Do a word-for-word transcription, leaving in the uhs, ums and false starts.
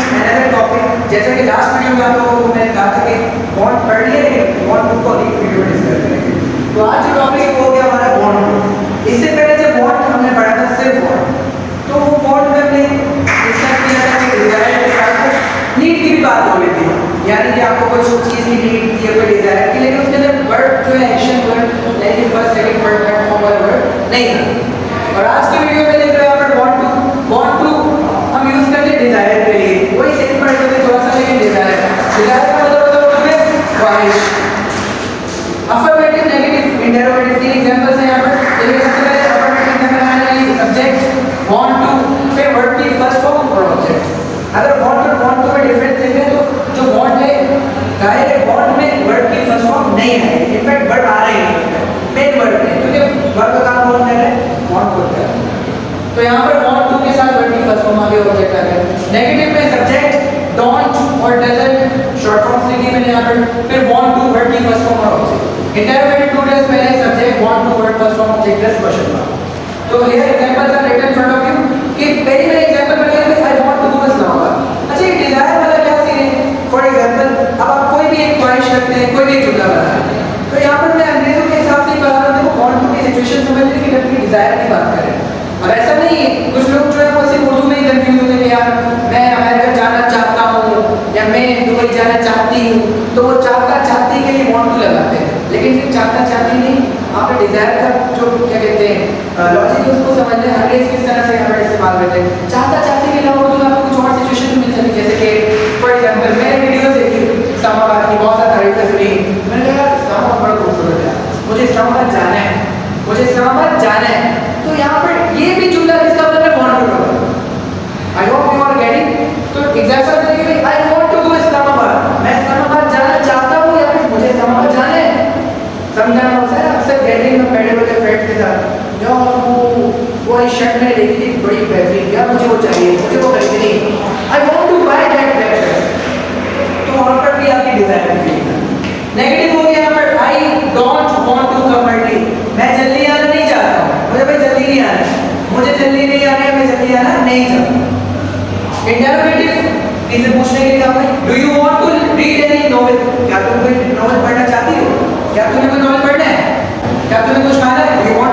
another topic. जैसे कि last video में आप लोगों को मैंने कहा था कि बॉन्ड पढ़ लिए लेकिन बॉन्ड टू को अगली वीडियो में डिस्कस करेंगे। तो आज जो टॉपिक हो गया हमारा बॉन्ड टू। इससे पहले जब बॉन्ड हमने पढ़ा था सिर्फ बॉन्ड, तो वो बॉन्ड में हमने डिस्कस किया था कि डिजायर के साथ साथ नीड की भी बात हो रही थी, यानी कि आपको कोई चीज़ की नीड थी या कोई डिजायर की, लेकिन उसके अंदर वर्ड जो है एक्शन वर्ड यानी first second word third form वाला वर्ड नहीं था। और आज की वीडियो में देख रहे हो आप बॉन्ड टू। बॉन्ड टू हम यूज करते हैं डिजायर के लिए, वही सेम पढ़ लेते थोड़ा सा, लेकिन डिजायर डिजायर का मतलब होता है तुम्हें ख्वाहिश। अफर्मेटिव नेगेटिव इंटरोगेटिव तीन एग्जांपल्स हैं यहां पर। देखिए सबसे पहले अफर्मेटिव एग्जांपल आने वाली सब्जेक्ट वांट टू पे वर्ड की फर्स्ट फॉर्म और ऑब्जेक्ट। अगर वांट और वांट टू में डिफरेंस देखें तो जो वांट है जाहिर है वांट में वर्ड की फर्स्ट फॉर्म नहीं है, इनफैक्ट वर्ड आ रहे हैं मेन वर्ड में, क्योंकि वर्ड का काम कौन कर रहा है, वांट करता है। तो यहाँ पर वांट टू के साथ वर्ड की फर्स्ट फॉर्म आगे ऑब्जेक्ट आ गया। नेगेटिव में सब्जेक्ट डोंट और डजंट शॉर्ट फॉर्म्स लिखी मैंने यहाँ पर, फिर वांट टू वर्ड की फर्स्ट फॉर्म और ऑब्जेक्ट। इंटरोगेटिव टू डेज पहले subject want to word first form object plus question mark. तो here examples are written in front of you कि पहले मेरे एग्जांपल में लिखा है I want to do this now. अच्छा ये डिजायर वाला क्या सीन है? फॉर एग्जांपल अब आप कोई भी एक ख्वाहिश रखते हैं, कोई भी एक जुमला बना है, तो यहाँ पर मैं अंग्रेजों के हिसाब से बता रहा हूँ, वांट टू की सिचुएशन समझ लीजिए कि अपनी डिजायर की बात करें। और ऐसा नहीं है, कुछ लोग जो है वो सिर्फ उर्दू में ही कंफ्यूज होते हैं कि यार मैं अमेरिका जाना चाहता हूँ या मैं दुबई जाना चाहती हूँ, तो वो चाहता चाहती के लिए वांट टू लगाते हैं, लेकिन सिर्फ चाहता चाहती नहीं, आपने डिजायर का जो क्या कहते हैं लॉजिक उसको समझ लें। अंग्रेज किस तरह से यहाँ पर इस्तेमाल करते हैं, चाहता चाहती के अलावा तो आपको कुछ और सिचुएशन मिल सकती है, जैसे कि फॉर एग्जाम्पल मैंने वीडियो देखी इस्लामाबाद की, बहुत सारी तारीफें सुनी, मैंने कहा इस्लामाबाद बड़ा खूबसूरत है, मुझे इस्लामाबाद जाना है, मुझे इस्लामाबाद जाना है। तो यहाँ पर ये भी जुमला किसका मतलब वांट टू का। I hope you are getting. तो एग्जांपल देंगे भाई I want to go Islamabad, मैं इस्लामाबाद जाना चाहता हूँ या फिर मुझे इस्लामाबाद जाना है। समझाना होता है अक्सर गैदरिंग में बैठे होते फ्रेंड्स के साथ, यार वो वो शर्ट मैंने देखी थी बड़ी बेहतरीन, यार मुझे वो चाहिए, मुझे वो खरीदनी, I want to buy that black shirt. तो वहाँ पर भी आपकी डिजायर की फीलिंग है। नेगेटिव हो गया यहाँ पर I don't want to come early, मैं जल्दी आना नहीं चाहता हूँ, मुझे भाई जल्दी नहीं आना है, मुझे जल्दी नहीं आ रही है, मैं जल्दी आना नहीं चाहता। इंटरोगेटिव इसे पूछने के लिए कहा है do you want to read any novel, क्या तुम कोई नॉवेल पढ़ना चाहती हो, क्या तुम्हें कोई नॉवेल पढ़ना है, क्या तुम्हें कुछ खाना है, डू यू